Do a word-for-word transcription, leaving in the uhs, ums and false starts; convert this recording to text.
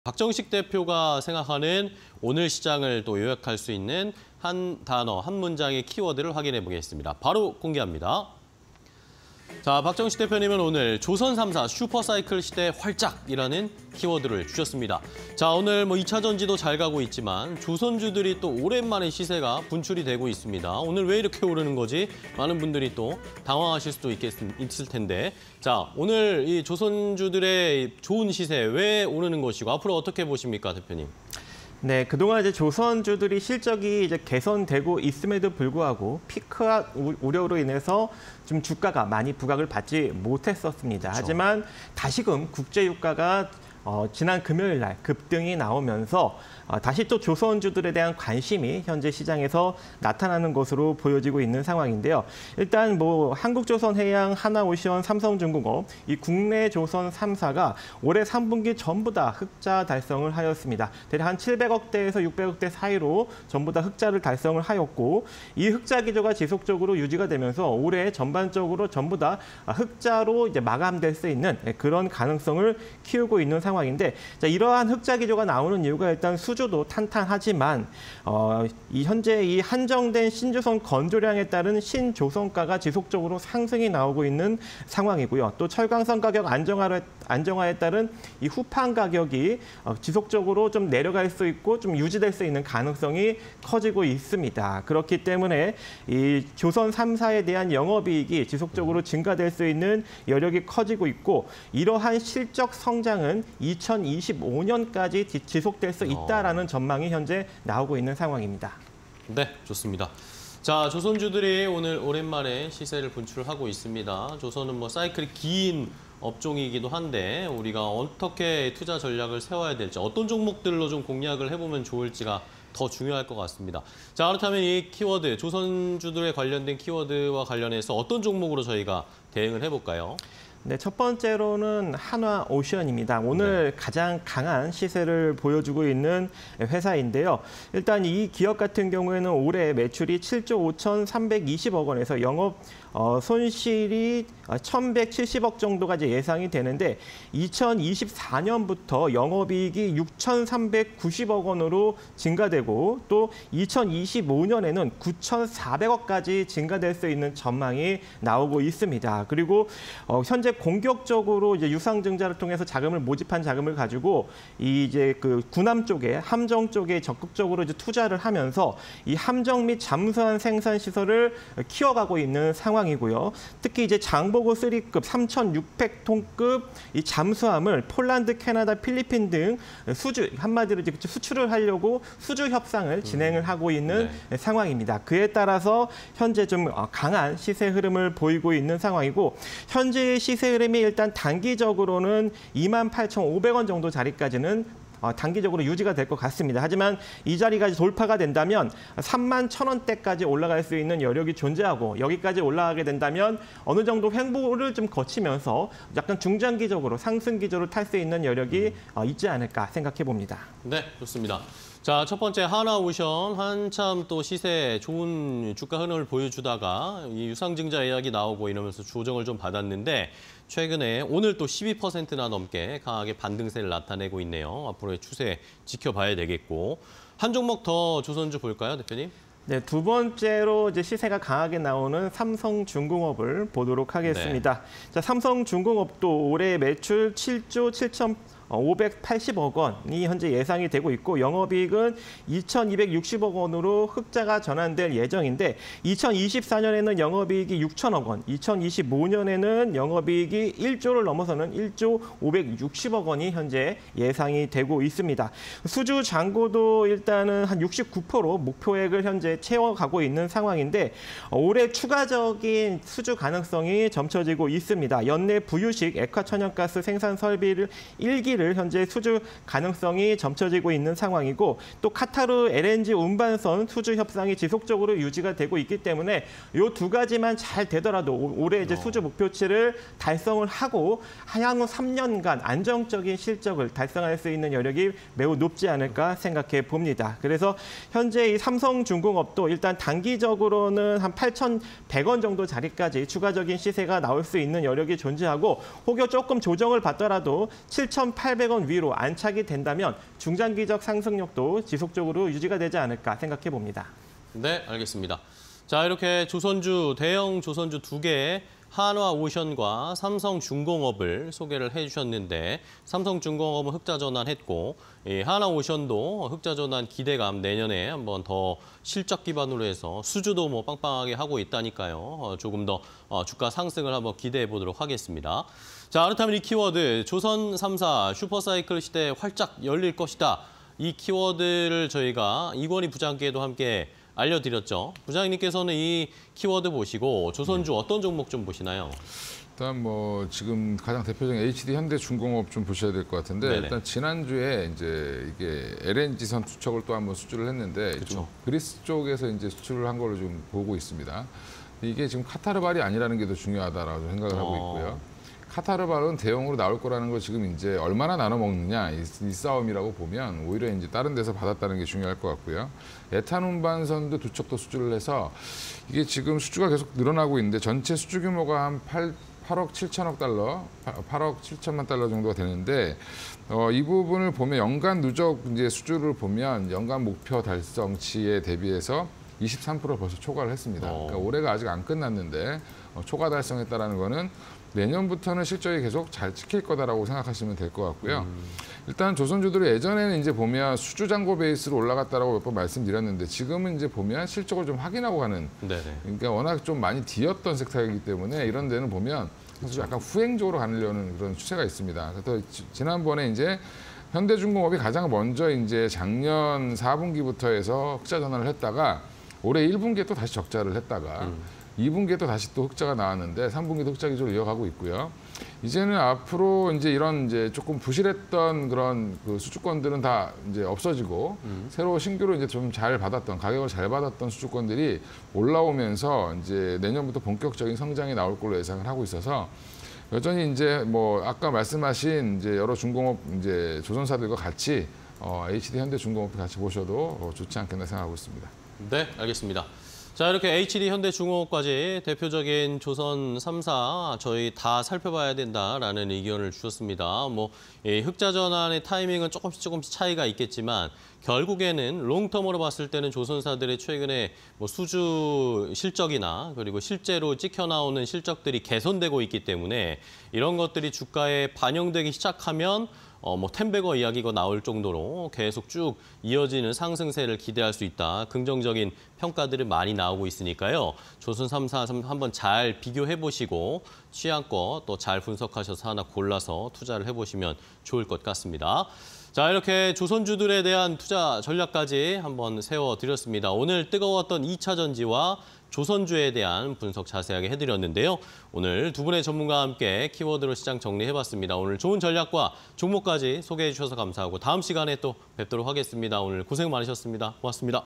박정식 대표가 생각하는 오늘 시장을 또 요약할 수 있는 한 단어, 한 문장의 키워드를 확인해 보겠습니다. 바로 공개합니다. 자, 박정식 대표님은 오늘 조선 삼 사 슈퍼사이클 시대 활짝이라는 키워드를 주셨습니다. 자, 오늘 뭐 이 차 전지도 잘 가고 있지만 조선주들이 또 오랜만에 시세가 분출이 되고 있습니다. 오늘 왜 이렇게 오르는 거지? 많은 분들이 또 당황하실 수도 있겠, 있을 텐데. 자, 오늘 이 조선주들의 좋은 시세 왜 오르는 것이고 앞으로 어떻게 보십니까, 대표님? 네, 그동안 이제 조선주들이 실적이 이제 개선되고 있음에도 불구하고 피크아 우려로 인해서 좀 주가가 많이 부각을 받지 못했었습니다. 그렇죠. 하지만 다시금 국제유가가 어, 지난 금요일 날 급등이 나오면서 어, 다시 또 조선주들에 대한 관심이 현재 시장에서 나타나는 것으로 보여지고 있는 상황인데요. 일단 뭐 한국조선해양, 하나오션, 삼성중공업 이 국내 조선 삼 사가 올해 삼 분기 전부 다 흑자 달성을 하였습니다. 대략 한 칠백억 대에서 육백억 대 사이로 전부 다 흑자를 달성을 하였고 이 흑자 기조가 지속적으로 유지가 되면서 올해 전반적으로 전부 다 흑자로 이제 마감될 수 있는 그런 가능성을 키우고 있는 상황입니다. 상황인데 자, 이러한 흑자 기조가 나오는 이유가 일단 수주도 탄탄하지만 어, 이 현재 이 한정된 신조선 건조량에 따른 신조선가가 지속적으로 상승이 나오고 있는 상황이고요. 또 철강성 가격 안정화에, 안정화에 따른 이 후판 가격이 어, 지속적으로 좀 내려갈 수 있고 좀 유지될 수 있는 가능성이 커지고 있습니다. 그렇기 때문에 이 조선 삼 사에 대한 영업이익이 지속적으로 증가될 수 있는 여력이 커지고 있고 이러한 실적 성장은 이천이십오 년까지 지속될 수 있다라는 전망이 현재 나오고 있는 상황입니다. 네, 좋습니다. 자, 조선주들이 오늘 오랜만에 시세를 분출하고 있습니다. 조선은 뭐 사이클이 긴 업종이기도 한데 우리가 어떻게 투자 전략을 세워야 될지 어떤 종목들로 좀 공략을 해보면 좋을지가 더 중요할 것 같습니다. 자, 그렇다면 이 키워드, 조선주들에 관련된 키워드와 관련해서 어떤 종목으로 저희가 대응을 해볼까요? 네, 첫 번째로는 한화오션입니다. 오늘 네. 가장 강한 시세를 보여주고 있는 회사인데요. 일단 이 기업 같은 경우에는 올해 매출이 칠조 오천삼백이십억 원에서 영업 어, 손실이 천백칠십억 정도가 이제 예상이 되는데 이천이십사 년부터 영업이익이 육천삼백구십억 원으로 증가되고 또 이천이십오 년에는 구천사백억까지 증가될 수 있는 전망이 나오고 있습니다. 그리고 어, 현재 공격적으로 이제 유상증자를 통해서 자금을 모집한 자금을 가지고 이 이제 그 군함 쪽에 함정 쪽에 적극적으로 이제 투자를 하면서 이 함정 및 잠수함 생산 시설을 키워가고 있는 상황이고요. 특히 이제 장보고 쓰리급 삼천육백 톤급 이 잠수함을 폴란드, 캐나다, 필리핀 등 수주 한마디로 이제 수출을 하려고 수주 협상을 진행을 하고 있는 네. 상황입니다. 그에 따라서 현재 좀 강한 시세 흐름을 보이고 있는 상황이고 현재 시세 흐름이 일단 단기적으로는 이만 팔천오백 원 정도 자리까지는 어, 단기적으로 유지가 될 것 같습니다. 하지만 이 자리가 돌파가 된다면 삼만 천 원대까지 올라갈 수 있는 여력이 존재하고 여기까지 올라가게 된다면 어느 정도 횡보를 좀 거치면서 약간 중장기적으로 상승 기조를 탈 수 있는 여력이 어, 있지 않을까 생각해 봅니다. 네, 좋습니다. 자, 첫 번째 하나오션 한참 또 시세 좋은 주가 흐름을 보여주다가 이 유상증자 예약이 나오고 이러면서 조정을 좀 받았는데 최근에 오늘 또 십이 퍼센트나 넘게 강하게 반등세를 나타내고 있네요. 앞으로의 추세 지켜봐야 되겠고 한 종목 더 조선주 볼까요, 대표님? 네, 두 번째로 이제 시세가 강하게 나오는 삼성중공업을 보도록 하겠습니다. 네. 자, 삼성중공업도 올해 매출 칠조 칠천오백팔십억 원이 현재 예상이 되고 있고 영업이익은 이천이백육십억 원으로 흑자가 전환될 예정인데 이천이십사 년에는 영업이익이 육천억 원, 이천이십오 년에는 영업이익이 일조를 넘어서는 일조 오백육십억 원이 현재 예상이 되고 있습니다. 수주 잔고도 일단은 한 육십구 퍼센트 목표액을 현재 채워가고 있는 상황인데 올해 추가적인 수주 가능성이 점쳐지고 있습니다. 연내 부유식 액화천연가스 생산 설비를 일기를 현재 수주 가능성이 점쳐지고 있는 상황이고 또 카타르 엘엔지 운반선 수주 협상이 지속적으로 유지가 되고 있기 때문에 이 두 가지만 잘 되더라도 올해 이제 수주 목표치를 달성을 하고 향후 삼 년간 안정적인 실적을 달성할 수 있는 여력이 매우 높지 않을까 생각해 봅니다. 그래서 현재 이 삼성중공업도 일단 단기적으로는 한 팔천백 원 정도 자리까지 추가적인 시세가 나올 수 있는 여력이 존재하고 혹여 조금 조정을 받더라도 칠천팔백 팔백 원 위로 안착이 된다면 중장기적 상승력도 지속적으로 유지가 되지 않을까 생각해 봅니다. 네, 알겠습니다. 자, 이렇게 조선주, 대형 조선주 두 개의 한화오션과 삼성중공업을 소개를 해주셨는데 삼성중공업은 흑자전환했고 이 한화오션도 흑자전환 기대감 내년에 한번 더 실적 기반으로 해서 수주도 뭐 빵빵하게 하고 있다니까요. 어, 조금 더 어, 주가 상승을 한번 기대해 보도록 하겠습니다. 자, 그렇다면 이 키워드 조선 삼 사 슈퍼사이클 시대 활짝 열릴 것이다. 이 키워드를 저희가 이권희 부장께도 함께 알려드렸죠. 부장님께서는 이 키워드 보시고 조선주 어떤 종목 좀 보시나요? 일단 뭐 지금 가장 대표적인 에이치디 현대중공업 좀 보셔야 될 것 같은데 네네. 일단 지난주에 이제 이게 엘엔지선 투척을 또 한번 수주를 했는데 그쵸. 좀 그리스 쪽에서 이제 수출을 한 걸로 좀 보고 있습니다. 이게 지금 카타르발이 아니라는 게 더 중요하다라고 생각을 하고 있고요. 어. 카타르발은 대형으로 나올 거라는 걸 지금 이제 얼마나 나눠 먹느냐 이, 이 싸움이라고 보면 오히려 이제 다른 데서 받았다는 게 중요할 것 같고요. 에탄운반선도 두 척도 수주를 해서 이게 지금 수주가 계속 늘어나고 있는데 전체 수주 규모가 한 팔, 팔억 칠천억 달러, 팔억 칠천만 달러 정도가 되는데 어, 이 부분을 보면 연간 누적 이제 수주를 보면 연간 목표 달성치에 대비해서 이십삼 퍼센트 벌써 초과를 했습니다. 어. 그러니까 올해가 아직 안 끝났는데 어, 초과 달성했다라는 거는 내년부터는 실적이 계속 잘 찍힐 거다라고 생각하시면 될 것 같고요. 음. 일단 조선주들이 예전에는 이제 보면 수주 잔고 베이스로 올라갔다라고 몇 번 말씀드렸는데 지금은 이제 보면 실적을 좀 확인하고 가는 네네. 그러니까 워낙 좀 많이 뒤었던 섹터이기 때문에 이런 데는 보면 사실 약간 후행적으로 가려는 그런 추세가 있습니다. 그래서 지- 지난번에 이제 현대중공업이 가장 먼저 이제 작년 사 분기부터 해서 흑자 전환을 했다가 올해 일 분기에 또 다시 적자를 했다가 음. 이 분기에 또 다시 또 흑자가 나왔는데 삼 분기도 흑자 기조를 이어가고 있고요. 이제는 앞으로 이제 이런 이제 조금 부실했던 그런 그 수주권들은 다 이제 없어지고 음. 새로 신규로 이제 좀 잘 받았던 가격을 잘 받았던 수주권들이 올라오면서 이제 내년부터 본격적인 성장이 나올 걸로 예상을 하고 있어서 여전히 이제 뭐 아까 말씀하신 이제 여러 중공업 이제 조선사들과 같이 어, 에이치디 현대중공업 같이 보셔도 어, 좋지 않겠나 생각하고 있습니다. 네, 알겠습니다. 자, 이렇게 에이치디 현대중공업까지 대표적인 조선 삼 사 저희 다 살펴봐야 된다라는 의견을 주셨습니다. 뭐 이 흑자 전환의 타이밍은 조금씩 조금씩 차이가 있겠지만 결국에는 롱텀으로 봤을 때는 조선사들의 최근에 뭐 수주 실적이나 그리고 실제로 찍혀 나오는 실적들이 개선되고 있기 때문에 이런 것들이 주가에 반영되기 시작하면 어, 뭐 텐베거 이야기가 나올 정도로 계속 쭉 이어지는 상승세를 기대할 수 있다. 긍정적인 평가들이 많이 나오고 있으니까요. 조선 삼 사 한번 잘 비교해 보시고 취향껏 또 잘 분석하셔서 하나 골라서 투자를 해보시면 좋을 것 같습니다. 자, 이렇게 조선주들에 대한 투자 전략까지 한번 세워드렸습니다. 오늘 뜨거웠던 이 차 전지와 조선주에 대한 분석 자세하게 해드렸는데요. 오늘 두 분의 전문가와 함께 키워드로 시장 정리해봤습니다. 오늘 좋은 전략과 종목까지 소개해 주셔서 감사하고 다음 시간에 또 뵙도록 하겠습니다. 오늘 고생 많으셨습니다. 고맙습니다.